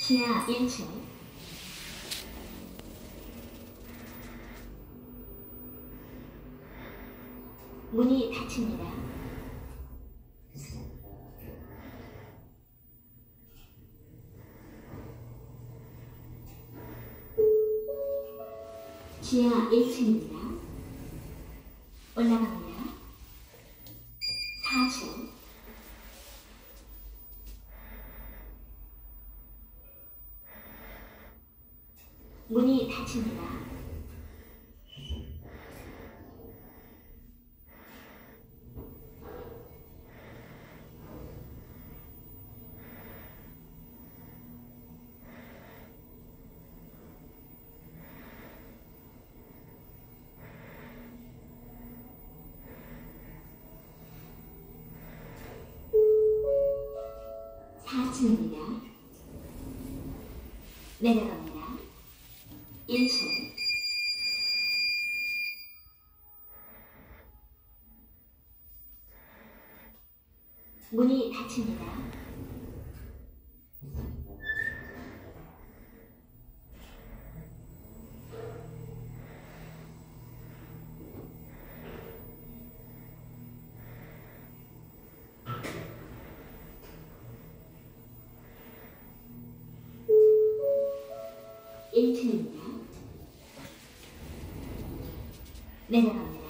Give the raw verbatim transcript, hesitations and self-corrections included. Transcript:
지하 일 층. 문이 닫힙니다. 지하 일 층입니다. 올라갑니다. 사 층. 문이 닫힙니다. 사 층입니다. 내려갑니다. 일 층. 문이 닫힙니다. 일 층입니다. 내려갑니다.